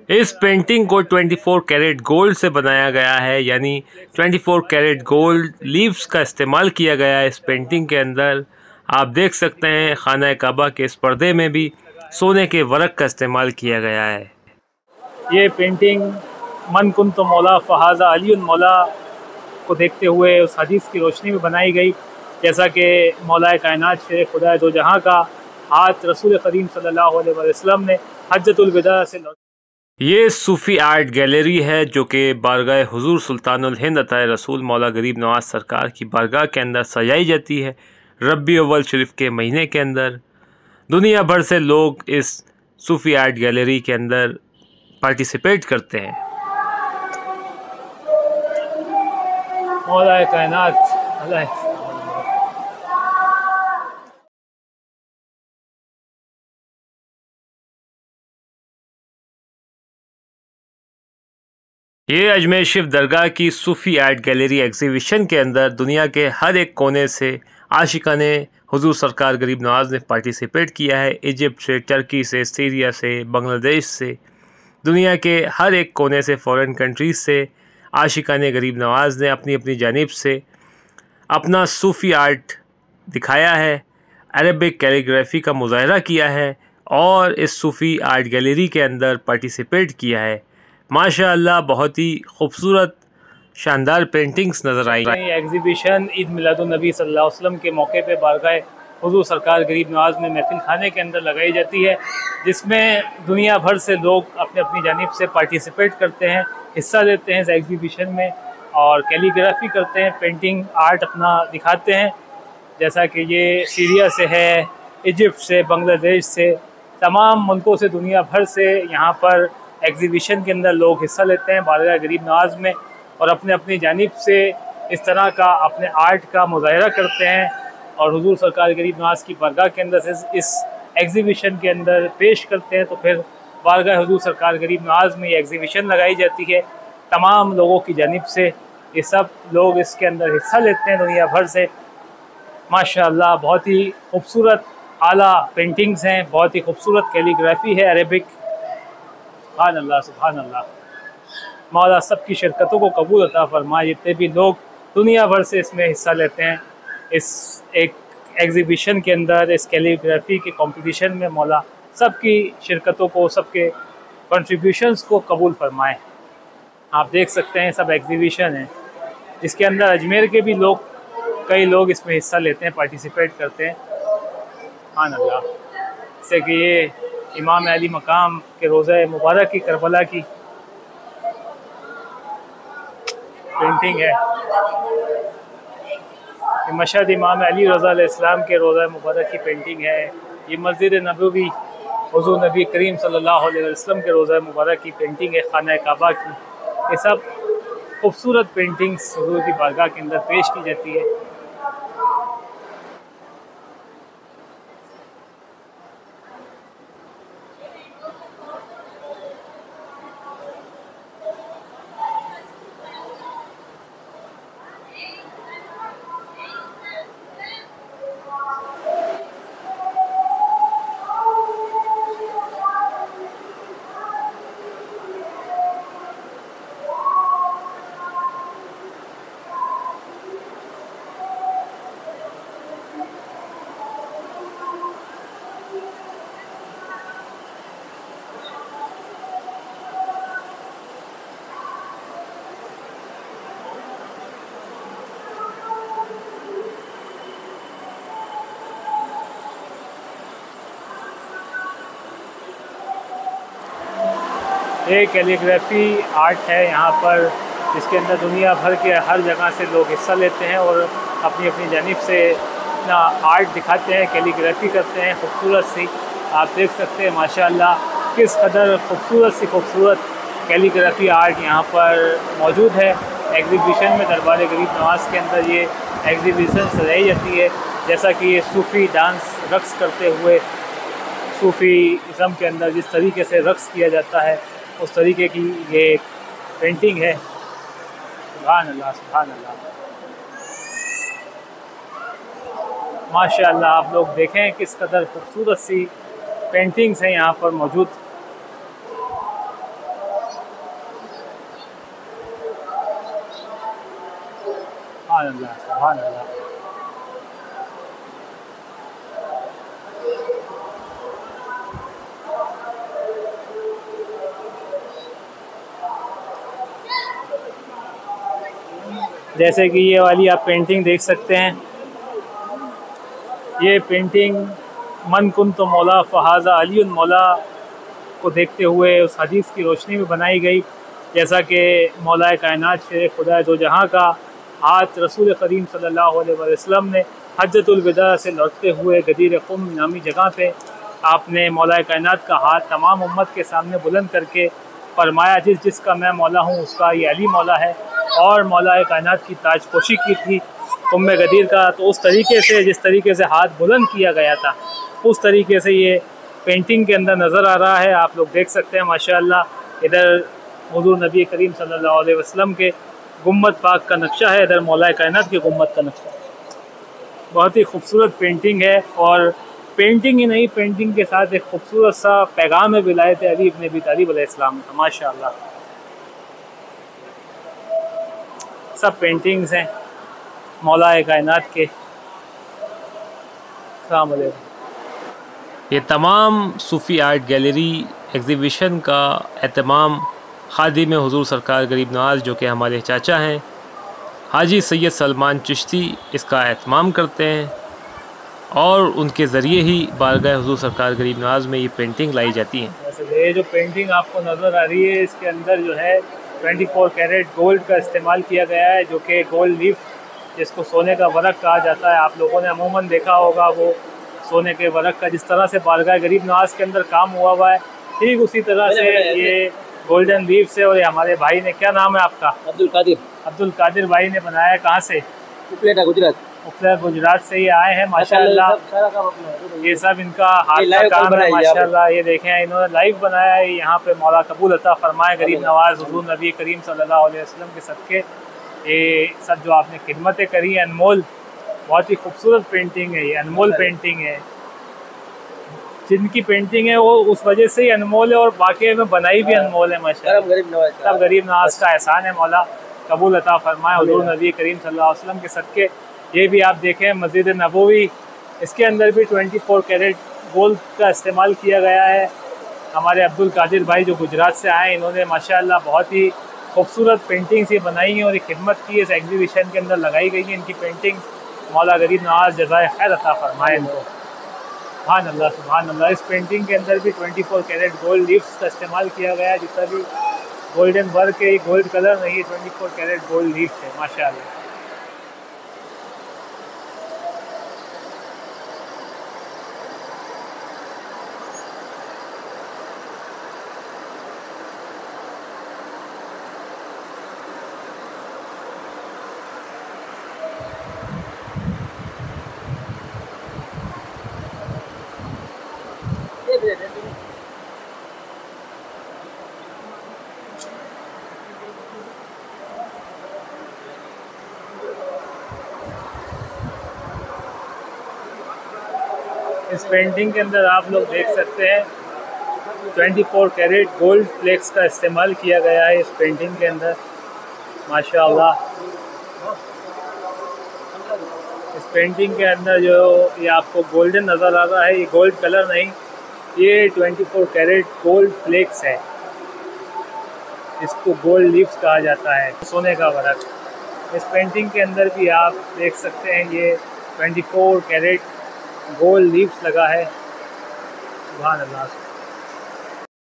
इस पेंटिंग को 24 carat gold से बनाया गया है, यानी 24 कैरेट गोल्ड लीव्स का इस्तेमाल किया गया है इस पेंटिंग के अंदर। आप देख सकते हैं खाना काबा के इस पर्दे में भी सोने के वर्क का इस्तेमाल किया गया है। ये पेंटिंग मन कुन तो मौला फ़हाज़ा अलीउन मौला को देखते हुए उस हदीस की रोशनी में बनाई गई, जैसा कि मौलाए कायनात शेर खुदा दो जहाँ का हाथ रसूल करीम सल्लल्लाहु अलैहि वसल्लम ने हज्जतुल विदा से ये सूफ़ी आर्ट गैलरी है जो कि बारगाह हुजूर सुल्तानुल हिंद अताए रसूल मौला गरीब नवाज सरकार की बारगाह के अंदर सजाई जाती है। रबी अव्वल शरीफ के महीने के अंदर दुनिया भर से लोग इस सूफ़ी आर्ट गैलरी के अंदर पार्टिसिपेट करते हैं। मौलाए कायनात ये अजमेर शरीफ दरगाह की सूफ़ी आर्ट गैलरी एग्जीबिशन के अंदर दुनिया के हर एक कोने से आशिकान हुजूर सरकार गरीब नवाज ने पार्टिसिपेट किया है। इजिप्ट से, टर्की से, सीरिया से, बांग्लादेश से, दुनिया के हर एक कोने से, फ़ॉरेन कंट्रीज़ से आशिकान गरीब नवाज ने अपनी अपनी जानिब से अपना सूफ़ी आर्ट दिखाया है, अरबिक कैलीग्राफी का मुज़ाहरा किया है और इस सूफ़ी आर्ट गैलरी के अंदर पार्टिसिपेट किया है। माशाअल्लाह बहुत ही खूबसूरत शानदार पेंटिंग्स नज़र आई। एग्जीबिशन ईद मिलादुन्नबी सल्लल्लाहु अलैहि वसल्लम के मौके पे बारगाह हुजूर सरकार गरीब नवाज में महफिल खाने के अंदर लगाई जाती है, जिसमें दुनिया भर से लोग अपने अपनी जानिब से पार्टिसिपेट करते हैं, हिस्सा लेते हैं इस एग्जीबिशन में और कैलीग्राफी करते हैं, पेंटिंग आर्ट अपना दिखाते हैं। जैसा कि ये सीरिया से है, इजिप्ट से, बांग्लादेश से, तमाम मुल्कों से, दुनिया भर से यहाँ पर एग्जीबिशन के अंदर लोग हिस्सा लेते हैं बारगाह गरीब नवाज में और अपने अपनी जानिब से इस तरह का अपने आर्ट का मुज़ाहरा करते हैं और हुजूर सरकार गरीब नवाज की बारगाह के अंदर से इस एग्जीबिशन के अंदर पेश करते हैं। तो फिर बारगाह हुजूर सरकार गरीब नवाज में ये एग्जीबिशन लगाई जाती है तमाम लोगों की जानिब से। ये सब लोग इसके अंदर हिस्सा लेते हैं दुनिया भर से। माशाअल्लाह बहुत ही खूबसूरत आला पेंटिंग्स हैं, बहुत ही खूबसूरत कैलीग्राफी है अरेबिक। सुभान अल्लाह, सुभान अल्लाह। मौला सब की शिरकतों को कबूल अता फरमाए। जितने भी लोग दुनिया भर से इसमें हिस्सा लेते हैं इस एक एग्जीबिशन के अंदर, इस कैलीग्राफी के कंपटीशन में, मौला सब की शिरकतों को, सबके कंट्रीब्यूशंस को कबूल फरमाए। आप देख सकते हैं सब एग्जीबिशन है जिसके अंदर अजमेर के भी लोग, कई लोग इसमें हिस्सा लेते हैं, पार्टिसिपेट करते हैं। सुभान अल्लाह। जैसे कि ये इमाम अली मकाम के रोज़ा मुबारक की करबला की पेंटिंग है। ये मशहद इमाम अली रज़ा अलैहिस्सलाम के रोज़ा मुबारक की पेंटिंग है। ये मस्जिद नबवी हुज़ूर नबी करीम सल्लल्लाहु अलैहि वसल्लम के रोज़ा मुबारक की पेंटिंग है, खाना काबा की। ये सब खूबसूरत पेंटिंग्स हुज़ूर की बारगाह के अंदर पेश की जाती है। ये कैलीग्राफी आर्ट है यहाँ पर, जिसके अंदर दुनिया भर के हर जगह से लोग हिस्सा लेते हैं और अपनी अपनी जानिब से अपना आर्ट दिखाते हैं, कैलीग्राफी करते हैं खूबसूरत सी। आप देख सकते हैं माशाअल्लाह किस कदर खूबसूरत कैलीग्राफी आर्ट यहाँ पर मौजूद है। एग्जीबिशन में दरबार गरीब नवाज के अंदर ये एग्जीबिशन सजाई जाती है। जैसा कि ये सूफ़ी डांस रक्स करते हुए, सूफ़ीज़म के अंदर जिस तरीके से रक्स किया जाता है उस तरीके की ये पेंटिंग है। सुभान अल्लाह, सुभान अल्लाह। माशाअल्लाह आप लोग देखें किस कदर खूबसूरत सी पेंटिंग्स हैं यहाँ पर मौजूद। सुभान अल्लाह, सुभान अल्लाह। जैसे कि ये वाली आप पेंटिंग देख सकते हैं, ये पेंटिंग मन कुन तो मौला फ़हाज़ा अली मौला को देखते हुए उस हदीस की रोशनी में बनाई गई, जैसा कि मौला कायनात शेर खुदा दो जहाँ का हाथ रसूल करीम सल्लल्लाहु अलैहि वसल्लम ने हज्जतुल विदा से लौटते हुए गदीर क़ुम नामी जगह पे आपने मौला कायनात का हाथ तमाम उम्मत के सामने बुलंद करके फरमाया, जिसका मैं मौला हूँ उसका ये अली मौला है, और मौला कायनात की ताजपोशी की थी उम्मे गदीर का। तो उस तरीके से जिस तरीके से हाथ बुलंद किया गया था, उस तरीके से ये पेंटिंग के अंदर नज़र आ रहा है। आप लोग देख सकते हैं माशाअल्लाह, इधर हुज़ूर नबी करीम सल्लल्लाहु अलैहि वसल्लम के गुम्बद पाक का नक्शा है, इधर मौला कायनात के गुम्बद का नक्शा है। बहुत ही खूबसूरत पेंटिंग है, और पेंटिंग ही नहीं, पेंटिंग के साथ एक खूबसूरत सा पैगाम है विलायत अली इब्न अबी तालिब अलैहिस्सलाम का। माशाअल्लाह सब पेंटिंग्स हैं मौला कायनात के। अस्सलाम वालेकुम। ये तमाम सूफ़ी आर्ट गैलरी एग्ज़िबिशन का एहतमाम खादिम हुज़ूर सरकार गरीब नवाज़, जो कि हमारे चाचा हैं, हाजी सैयद सलमान चिश्ती, इसका एहतमाम करते हैं, और उनके ज़रिए ही बारगाह हुज़ूर सरकार गरीब नवाज़ में ये पेंटिंग लाई जाती हैं। वैसे ये जो पेंटिंग आपको नज़र आ रही है, इसके अंदर जो है 24 कैरेट गोल्ड का इस्तेमाल किया गया है, जो कि गोल्ड लीफ, जिसको सोने का वर्क कहा जाता है। आप लोगों ने अमूमन देखा होगा वो सोने के वर्क का जिस तरह से बारगाह गरीब नवाज़ के अंदर काम हुआ है, ठीक उसी तरह से ये गोल्डन लीफ से। और ये हमारे भाई ने, क्या नाम है आपका? अब्दुल कादिर भाई ने बनाया है। कहाँ से? उपलेटा गुजरात। उपलेटा गुजरात से ये आए हैं माशाअल्लाह। ये सब इनका हाथ का काम है माशाअल्लाह। ये देखें, इन्होंने लाइव बनाया है। यहाँ पे मौला कबूल अता फरमाए गरीब नवाज़ हुज़ूर नबी करीम सल्लल्लाहु अलैहि वसल्लम के सदके। ये सब जो आपने खिदमतें करी हैं, अनमोल, बहुत ही खूबसूरत पेंटिंग है, ये अनमोल पेंटिंग है। जिनकी पेंटिंग है वो उस वजह से ही अनमोल है, और वाकई में बनाई भी अनमोल है माशाअल्लाह। सब गरीब नवाज़ का एहसान है, मौला कबूल अता फरमाए हुज़ूर नबी करीम सल्लल्लाहु अलैहि वसल्लम के सदके। ये भी आप देखें मस्जिद नबवी, इसके अंदर भी 24 कैरेट गोल्ड का इस्तेमाल किया गया है। हमारे अब्दुल कादिर भाई जो गुजरात से आए, इन्होंने माशाअल्लाह बहुत ही खूबसूरत पेंटिंग्स ये बनाई हैं और ये खिदमत की इस एग्जीबिशन के अंदर लगाई गई है। इनकी पेंटिंग मौला गरीब नवाज़ जज़ाए खैर अता फरमाए इनको। सुभान अल्लाह, सुभान अल्लाह। इस पेंटिंग के अंदर भी 24 कैरेट गोल्ड लीव्स का इस्तेमाल किया गया है। जितना भी गोल्डन वर्क है, गोल्ड कलर नहीं है, 24 कैरेट गोल्ड लीव्स है माशाअल्लाह। इस पेंटिंग के अंदर आप लोग देख सकते हैं 24 कैरेट गोल्ड फ्लेक्स का इस्तेमाल किया गया है इस पेंटिंग के अंदर माशाअल्लाह। इस पेंटिंग के अंदर जो ये आपको गोल्डन नज़र आ रहा है, ये गोल्ड कलर नहीं, ये 24 कैरेट गोल्ड फ्लेक्स है। इसको गोल्ड लीव्स कहा जाता है, सोने का वर्क। इस पेंटिंग के अंदर भी आप देख सकते हैं ये 24 कैरेट गोल्ड लीव्स लगा है। सुभान अल्लाह।